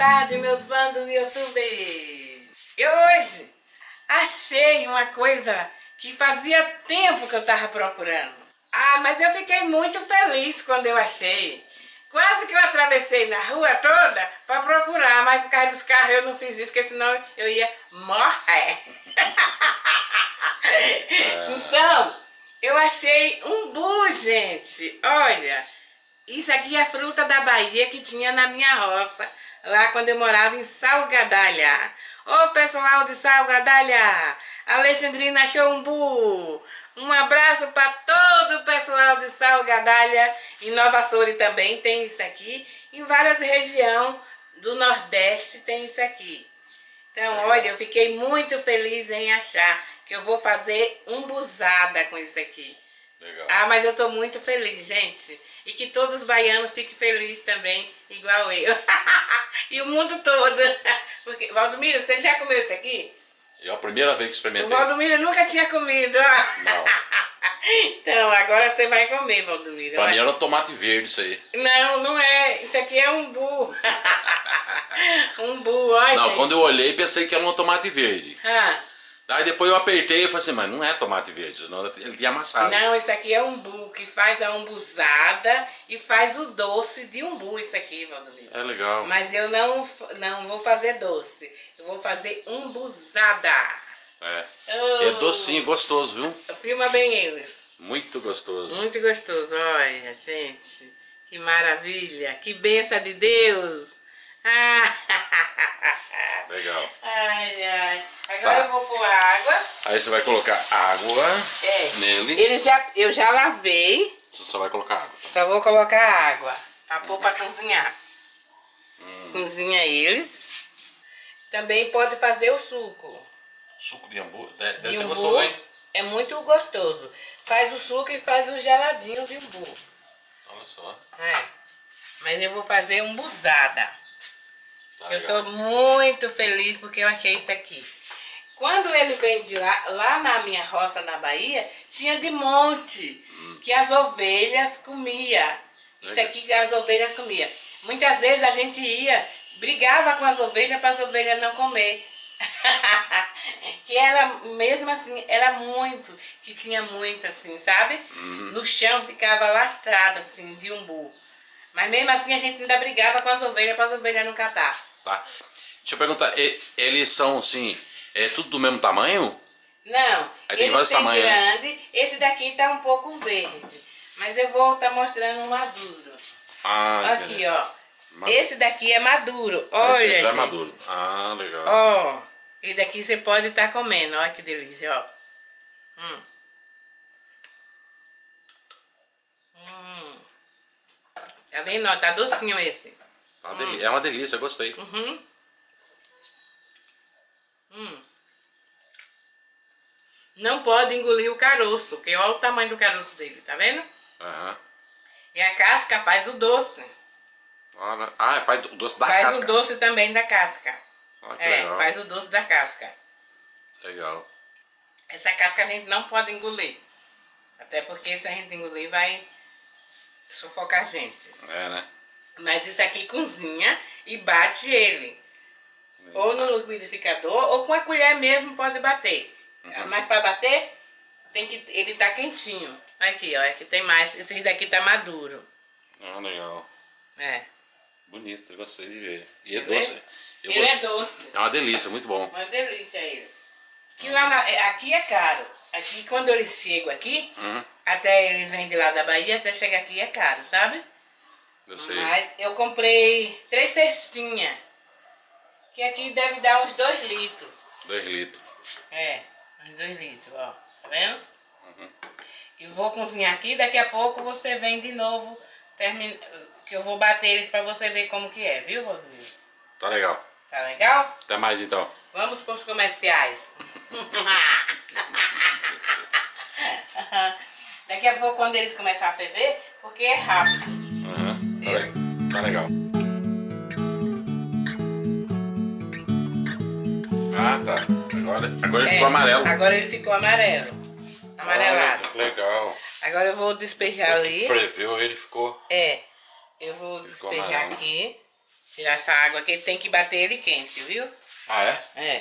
tarde, meus fãs do YouTube. E hoje achei uma coisa que fazia tempo que eu estava procurando. Mas eu fiquei muito feliz quando eu achei. Quase que eu atravessei na rua toda para procurar, mas por causa dos carros eu não fiz isso, porque senão eu ia morrer. Então, eu achei umbu, gente. Olha, isso aqui é fruta da Bahia que tinha na minha roça, lá quando eu morava em Salgadalha. Ô pessoal de Salgadalha, Alexandrina achou umbu. Um abraço para todo o pessoal de Salgadalha. Em Nova Açores também tem isso aqui. Em várias regiões do Nordeste tem isso aqui. Então, olha, eu fiquei muito feliz em achar que eu vou fazer umbuzada com isso aqui. Legal. Mas eu tô muito feliz, gente. E que todos os baianos fiquem felizes também, igual eu. E o mundo todo. Porque, Valdomiro, você já comeu isso aqui? É a primeira vez que O experimentei. Valdomiro nunca tinha comido. Não. Então, agora você vai comer, Valdomiro. Pra mim era tomate verde isso aí. Não, não é. Isso aqui é umbu. Umbu, olha. Não, quando eu olhei pensei que era um tomate verde. Ah. Aí depois eu apertei e falei assim, mas não é tomate verde, senão ele tinha amassado. Não, isso aqui é umbu, que faz a umbuzada e faz o doce de umbu, isso aqui, Valdomiro. É legal. Mas eu não vou fazer doce, eu vou fazer umbuzada. É. Oh. É docinho, gostoso, viu? Filma bem eles. Muito gostoso. Muito gostoso, olha, gente. Que maravilha, que bênção de Deus. Legal. Ai, ai. Agora Tá. eu vou pôr água. Aí você vai colocar água nele. Eu já lavei. Você só vai colocar água. Só vou colocar água pra pôr pra cozinhar. Cozinha eles. Também pode fazer o suco. Suco de umbu. Deve De ser umbu gostoso, hein? é muito gostoso. Faz o suco e faz o geladinho de umbu. Olha só. Mas eu vou fazer umbuzada. Tá Eu legal. tô muito feliz porque eu achei isso aqui. Quando ele vem de lá na minha roça na Bahia, tinha de monte, que as ovelhas comiam. Isso aqui que as ovelhas comiam. Muitas vezes a gente ia, brigava com as ovelhas para as ovelhas não comer. Que era, mesmo assim, era muito, que tinha muito assim, sabe? No chão ficava lastrado assim, de umbu. Mas mesmo assim a gente ainda brigava com as ovelhas para as ovelhas não catar. Tá. Deixa eu perguntar, eles são assim, tudo do mesmo tamanho? Não, Aí tem ele vários tem tamanhos, né? grande, esse daqui tá um pouco verde. Mas eu vou estar mostrando um maduro. Aqui, Entendi. ó. Esse daqui é maduro. Olha, Esse já é gente. maduro. Legal. Ó, e daqui você pode estar comendo. Olha que delícia, ó. Tá vendo? Ó, tá docinho esse. É uma delícia, eu gostei. Não pode engolir o caroço, porque olha o tamanho do caroço dele, tá vendo? E a casca faz o doce. Faz o doce da Faz casca. o doce também da casca. Que legal. Faz o doce da casca. Legal. Essa casca a gente não pode engolir. Até porque se a gente engolir vai sufocar a gente. Né? Mas isso aqui cozinha e bate ele. Ou no liquidificador ou com a colher mesmo pode bater. Mas para bater ele tá quentinho. Aqui, ó, aqui tem mais. Esse daqui tá maduro. Legal. Bonito, eu gostei de ver. E é doce. Ele é doce. É uma delícia, muito bom. Uma delícia ele. Que lá aqui é caro. Aqui quando eles chegam aqui, até eles vêm de lá da Bahia, até chegar aqui é caro, sabe? Eu sei. Mas eu comprei 3 cestinhas. Que aqui deve dar uns 2 litros. 2 litros. Uns 2 litros, ó. Tá vendo? E vou cozinhar aqui, daqui a pouco você vem de novo, que eu vou bater eles pra você ver como que é, viu, Rodrigo? Tá legal. Tá legal? Até mais então. Vamos para os comerciais. Daqui a pouco quando eles começarem a ferver, porque é rápido. Tá legal. Tá. Agora ele ficou amarelo. Agora ele ficou amarelo. Amarelado. Legal. Agora eu vou despejar ali. Ferveu, ele ficou. Eu vou despejar amarelo. aqui. Tirar essa água aqui, tem que bater ele quente, viu? Ah, é? É.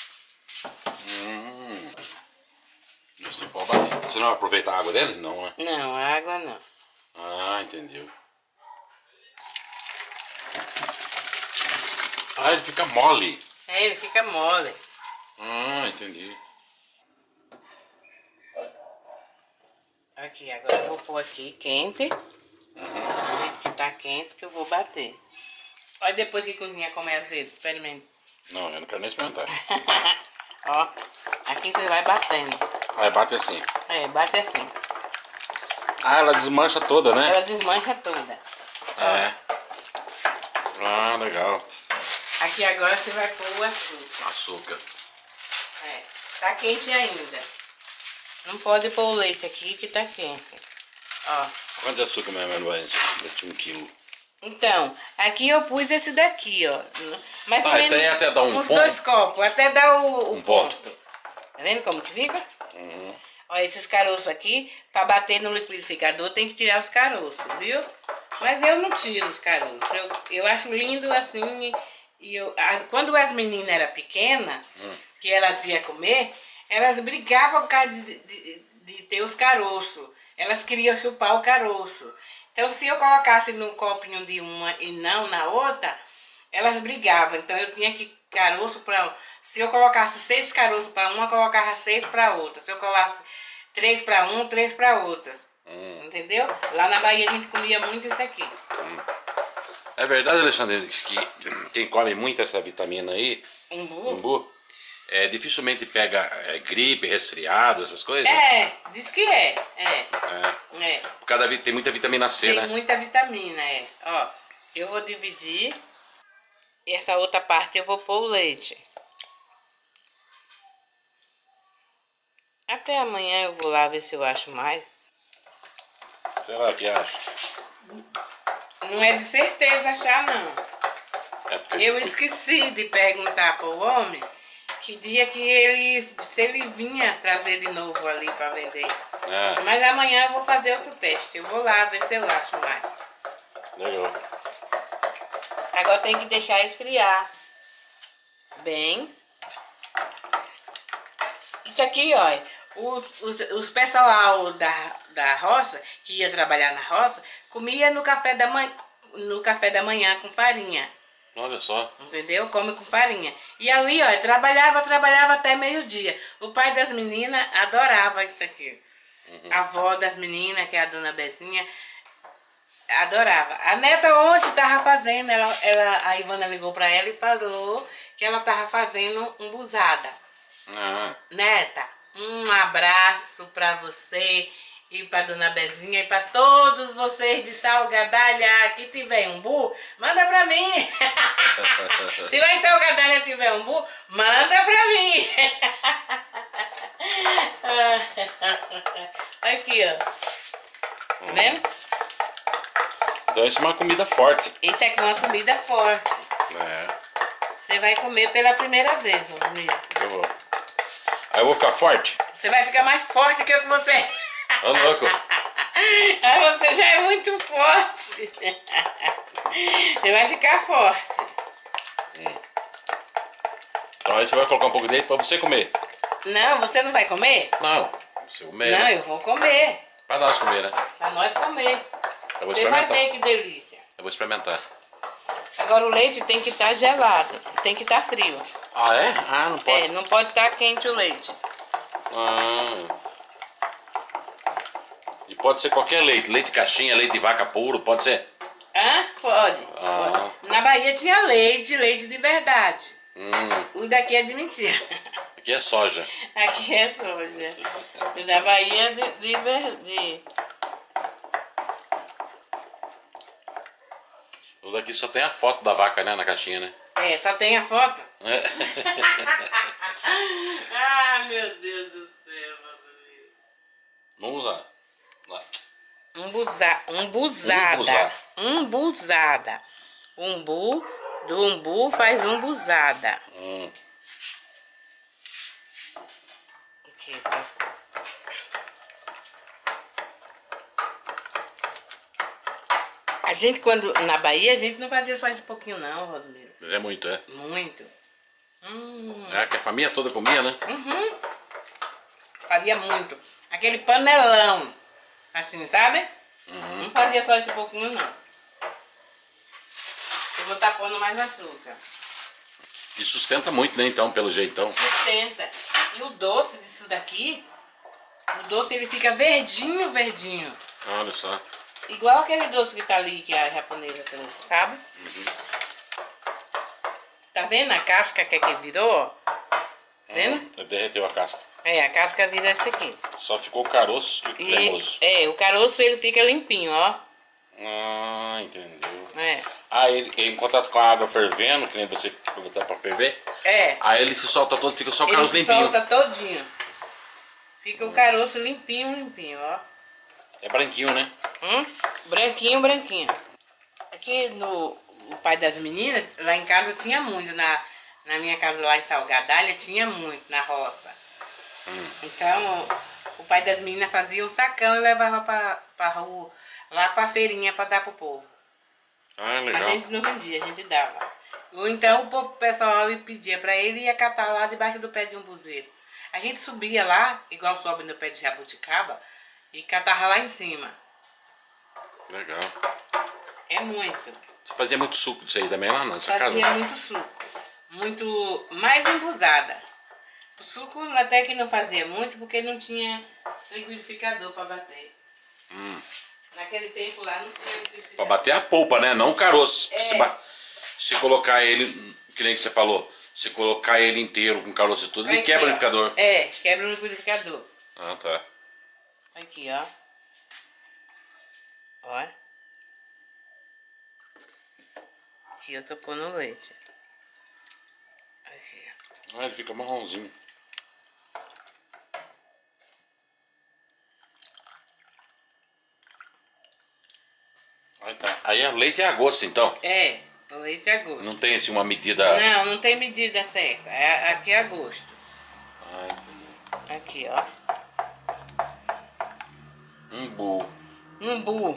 Você pode bater. Você não vai aproveitar a água dele? Não, né? Não, a água não. Ah, entendeu. Ah, ele fica mole. É, ele fica mole. Ah, entendi. Aqui, agora eu vou pôr aqui quente. Do jeito que tá quente que eu vou bater. Olha depois que cozinha como é azedo, experimente. Não, eu não quero nem experimentar. Ó, aqui você vai batendo. Ah, bate assim. É, bate assim. Ah, ela desmancha toda, né? Ela desmancha toda. É. Ah, legal. Aqui agora você vai pôr o açúcar. Açúcar. É, tá quente ainda. Não pode pôr o leite aqui que tá quente. Ó. Quanto de açúcar mesmo vai nesse 1 quilo? Então, aqui eu pus esse daqui, ó. Mais ou menos isso aí até dá um uns ponto? 2 copos, até dar o Um ponto. Tá vendo como que fica? Ó, esses caroços aqui, pra bater no liquidificador, tem que tirar os caroços, viu? Mas eu não tiro os caroços. Eu acho lindo assim. E quando as meninas eram pequenas, que elas iam comer, elas brigavam por causa de ter os caroços. Elas queriam chupar o caroço. Então, se eu colocasse no copinho de uma e não na outra, elas brigavam. Então, eu tinha que caroço para... Se eu colocasse 6 caroços para uma, eu colocava 6 para outra. Se eu colocasse 3 para uma, 3 para outras. Entendeu? Lá na Bahia a gente comia muito isso aqui. É verdade, Alexandre, que quem come muito essa vitamina aí, umbu, dificilmente pega gripe, resfriado, essas coisas? É, diz que é. É. Por causa tem muita vitamina C, Tem né? muita vitamina, é. Ó, eu vou dividir. Essa outra parte eu vou pôr o leite. Até amanhã eu vou lá ver se eu acho mais. Será que acha? Não é de certeza achar, não. porque... Eu esqueci de perguntar pro homem que dia que ele... Se ele vinha trazer de novo ali pra vender. Mas amanhã eu vou fazer outro teste. Eu vou lá ver se eu acho mais. Legal. Agora tem que deixar esfriar. Bem. Isso aqui, ó. Os pessoal da roça, que ia trabalhar na roça, comia no café da manhã com farinha. Olha só. Entendeu? Come com farinha. E ali, ó, trabalhava até meio-dia. O pai das meninas adorava isso aqui. A avó das meninas, que é a dona Bezinha, adorava. A neta ontem tava fazendo, a Ivana ligou pra ela e falou que ela tava fazendo umbuzada. Neta, um abraço pra você e pra dona Bezinha e pra todos vocês de Salgadalha que tiver umbu, manda pra mim. Se lá em Salgadalha tiver umbu, manda pra mim. Aqui, ó. Tá vendo? Então isso é uma comida forte. Isso aqui é uma comida forte. Você vai comer pela primeira vez, amigo. Eu vou. Aí eu vou ficar forte? Você vai ficar mais forte que você. Ô, louco. Você já é muito forte. Você vai ficar forte. Então aí você vai colocar um pouco dele pra você comer. Não, você não vai comer? Não, você comer. Não, né? eu vou comer. Pra nós comer, né? Pra nós comer. Eu vou Você vai experimentar. ver que delícia. Eu vou experimentar. Agora o leite tem que estar gelado. Tem que estar frio. Ah, é? Ah, não pode. É, não pode estar quente o leite. E pode ser qualquer leite. Leite de caixinha, leite de vaca puro, pode ser? Hã? Pode. Pode. Na Bahia tinha leite de verdade. O daqui é de mentira. Aqui é soja. Aqui é soja. O da Bahia é de verdade. O daqui só tem a foto da vaca, né, na caixinha, né? É, só tem a foto. Ah, meu Deus do céu, meu Deus. Vamos lá. Umbuzada. Umbuzada. Do umbu faz umbuzada. Aqui, tá. A gente, quando na Bahia, a gente não fazia só esse pouquinho não, Rosemiro. É muito, é? Muito. É que a família toda comia, né? Fazia muito. Aquele panelão, assim, sabe? Não fazia só esse pouquinho não. Eu vou estar pondo mais açúcar. E sustenta muito, né, então, pelo jeitão. Sustenta. E o doce disso daqui, o doce ele fica verdinho, verdinho. Olha só. Igual aquele doce que tá ali, que a japonesa trouxe, sabe? Tá vendo a casca que virou, ó? Tá vendo? Derreteu a casca. É, a casca vira essa aqui. Só ficou o caroço e o cremoso. O caroço ele fica limpinho, ó. Ah, entendeu. É. Aí ele em contato com a água fervendo, que nem você botar pra ferver. É. Aí ele se solta todo, fica só o Ele caroço se limpinho. solta todinho. Fica o caroço limpinho, limpinho, ó. É branquinho, né? Branquinho, branquinho. Aqui no o pai das meninas, lá em casa tinha muito. Na minha casa lá em Salgadalha tinha muito, na roça. Então, o pai das meninas fazia um sacão e levava pra rua, lá pra feirinha pra dar pro povo. Ah, A legal. gente não vendia, a gente dava. Ou então o pessoal pedia pra ele e ia catar lá debaixo do pé de um buzeiro. A gente subia lá, igual sobe no pé de jabuticaba, e catava lá em cima. Legal. É muito. Você fazia muito suco disso aí também lá na sua casa? Fazia muito suco. Muito mais embusada. O suco até que não fazia muito, porque não tinha liquidificador pra bater. Naquele tempo lá não tinha liquidificador. Pra bater a polpa, né? Não o caroço. É. Se colocar ele, que nem que você falou, se colocar ele inteiro com caroço e tudo, ele Aqui, quebra o ó. liquidificador. É, quebra o liquidificador. Ah, tá. Aqui, ó. Ó. Aqui eu tô pondo leite. Aqui, ó. Ah, ele fica marronzinho. Aí tá. Aí é leite é a gosto, então. É, o leite é a gosto. Não tem assim uma medida. Não, não tem medida certa. Aqui é a gosto. Ah, entendi. Aqui, ó. Umbu. Umbu.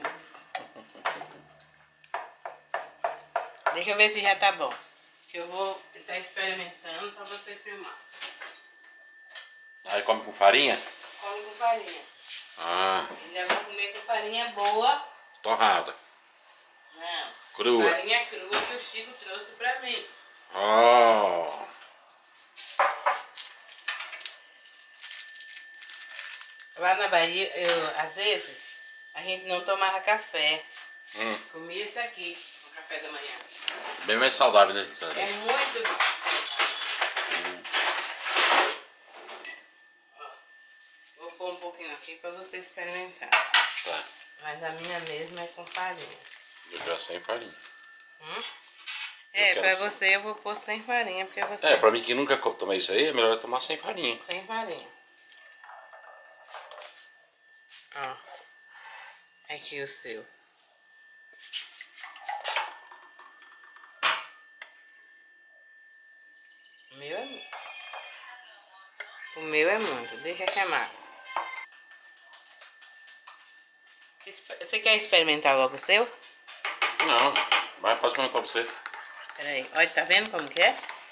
Deixa eu ver se já tá bom. Que eu vou estar experimentando pra você filmar. Aí come com farinha? Come com farinha. Ah, Ainda vou comer com farinha boa. torrada. Não. Crua. Farinha crua que o Chico trouxe pra mim. Oh. Lá na Bahia, às vezes, a gente não tomava café. Comia isso aqui no café da manhã. Bem mais saudável, né? É muito... Ó, vou pôr um pouquinho aqui pra você experimentar. Tá. Mas a minha mesma é com farinha. Eu quero sem farinha. É, quero pra sem. você eu vou pôr sem farinha, porque você... É, pra mim que nunca tomei isso aí, é melhor eu tomar sem farinha. Sem farinha. Ó. Aqui o seu. O meu é muito. Deixa queimar. Você quer experimentar logo o seu? Não, vai, posso perguntar pra você. Peraí. Olha, tá vendo como que é?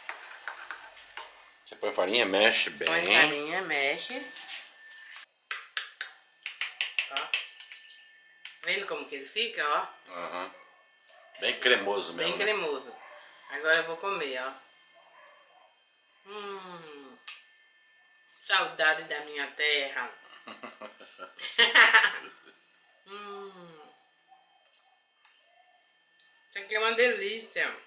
Você põe farinha, mexe bem. Põe farinha, mexe. Ó. Vendo como que ele fica, ó? Uhum. Bem cremoso mesmo. Bem cremoso. Agora eu vou comer, ó. Saudade da minha terra. Isso aqui é uma delícia.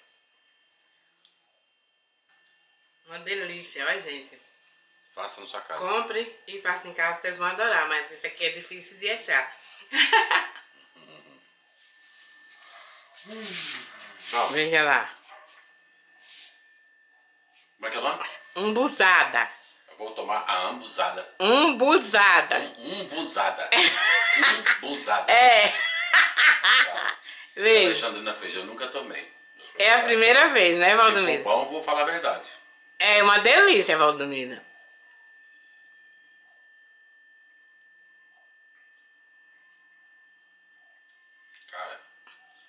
Uma delícia, olha, gente. Faça na sua casa. Compre e faça em casa, vocês vão adorar. Mas isso aqui é difícil de achar. Veja lá. Como é que é o nome? Umbuzada. Eu vou tomar a ambuzada. Umbuzada. Umbuzada. Umbuzada. É. Tá. Veja. Alexandrina fez, eu nunca tomei. É a primeira vez, né, Se for Valdomiro? bom, eu vou falar a verdade. É uma delícia, Valdomiro. Cara,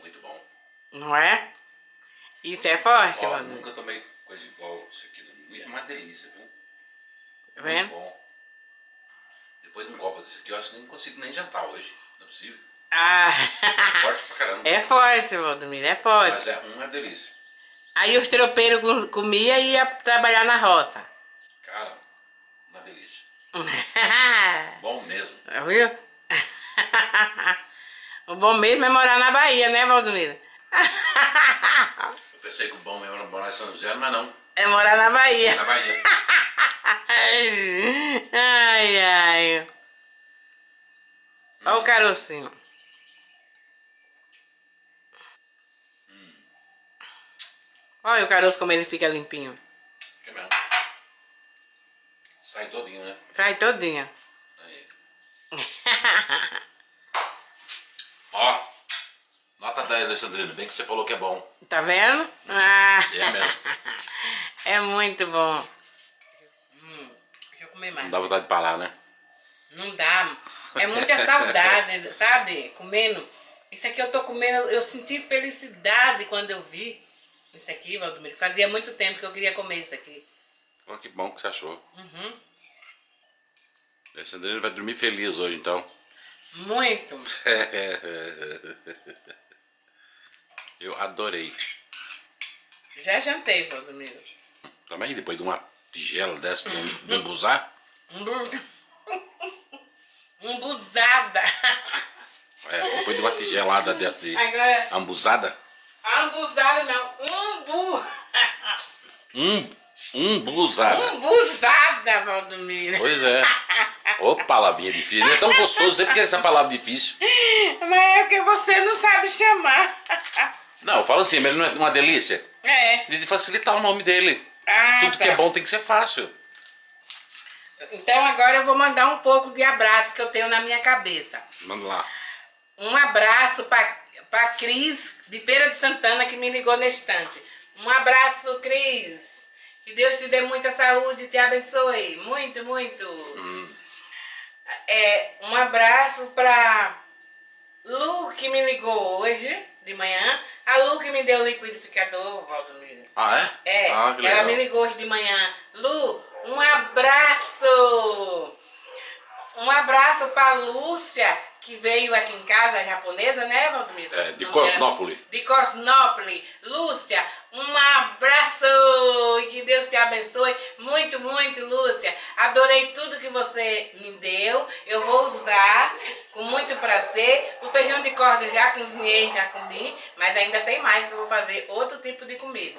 muito bom. Não é? Isso é forte, Ó, Valdomiro. nunca tomei coisa igual isso aqui. É uma delícia, viu? Tá Muito vendo? bom. Depois de um copo desse aqui, eu acho que nem consigo nem jantar hoje. Não é possível. Ah, É forte pra caramba. é forte, Valdomiro, é forte. Mas é uma delícia. Aí os tropeiros comiam e ia trabalhar na roça. Cara, uma delícia. Bom mesmo. Viu? O bom mesmo é morar na Bahia, né, Valdomiro? Eu pensei que o bom mesmo era morar em São José, mas não. É morar na Bahia. Na Bahia. Ai, ai. Olha o carocinho. Olha o caroço como ele fica limpinho. Que mesmo. Sai todinho, né? Sai todinho. Aí. Ó, nota 10, Alessandrino. Bem que você falou que é bom. Tá vendo? Ah. É mesmo. É muito bom. Deixa eu comer mais. Não dá vontade de parar, né? Não dá. É muita saudade, sabe? Comendo. Isso aqui eu tô comendo, eu senti felicidade quando eu vi isso aqui, Valdomiro. Fazia muito tempo que eu queria comer isso aqui. Oh, que bom que você achou. Alessandrino vai dormir feliz hoje, então. Muito. Eu adorei. Já jantei, Valdomiro. Também, depois de uma tigela dessa, de um buzá. Umbuzada. É, depois de uma tigelada dessa de Agora, ambuzada. ambuzada não, Umbuzada. umbuzada, Valdomiro. Pois é. Ô, palavrinha difícil. É tão gostoso, sempre que essa palavra difícil. Mas é porque você não sabe chamar. Não, eu falo assim, mas não é uma delícia? É. De facilitar o nome dele. Ah, Tudo tá. que é bom tem que ser fácil. Então agora eu vou mandar um pouco de abraço que eu tenho na minha cabeça. Manda lá. Um abraço para Cris, de Feira de Santana, que me ligou na estante. Um abraço, Cris. Que Deus te dê muita saúde e te abençoe. Muito, muito. Um abraço para Lu, que me ligou hoje de manhã. A Lu que me deu o liquidificador, Valdomiro. Ah, é? É, Ah, que legal. ela me ligou hoje de manhã. Lu, um abraço! Um abraço pra Lúcia, que veio aqui em casa, japonesa, né, Valdomiro? É, de Cosnópolis. De Cosnópolis. Lúcia, um abraço! E que Deus te abençoe muito, muito, Lúcia. Adorei tudo que você me deu. Eu vou usar com muito prazer. O feijão de corda já cozinhei, já comi, mas ainda tem mais que eu vou fazer outro tipo de comida.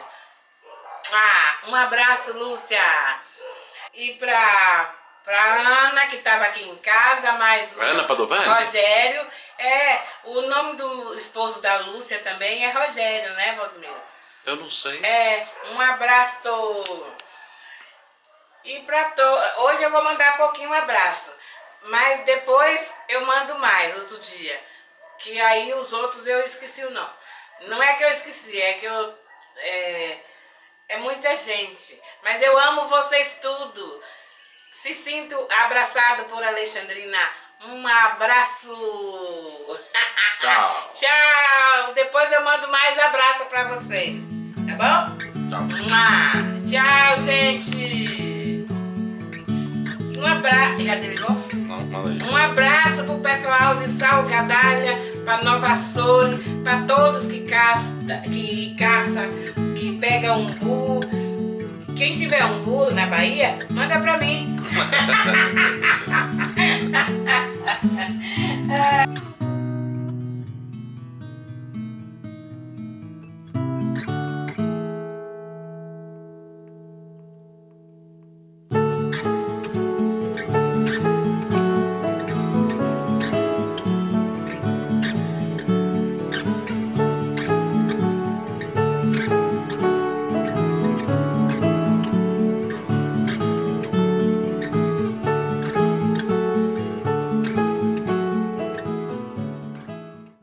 Um abraço, Lúcia. E pra Ana, que estava aqui em casa, mais o Ana Padovani? Rogério. O nome do esposo da Lúcia também é Rogério, né, Valdomiro? Eu não sei. Um abraço. E hoje eu vou mandar pouquinho abraço, mas depois eu mando mais, outro dia. Que aí os outros eu esqueci o nome. Não é que eu esqueci, é que eu... É muita gente. Mas eu amo vocês tudo. Se sinto abraçado por Alexandrina. Um abraço. Tchau. Tchau. Depois eu mando mais abraço pra vocês. Tá bom? Tchau. Tchau, gente. Um abraço. Já desligou? Não, manda aí. Um abraço pro pessoal de Salgadalha, pra Nova Açores, pra todos que caça, que pega umbu. Quem tiver umbu na Bahia, manda pra mim.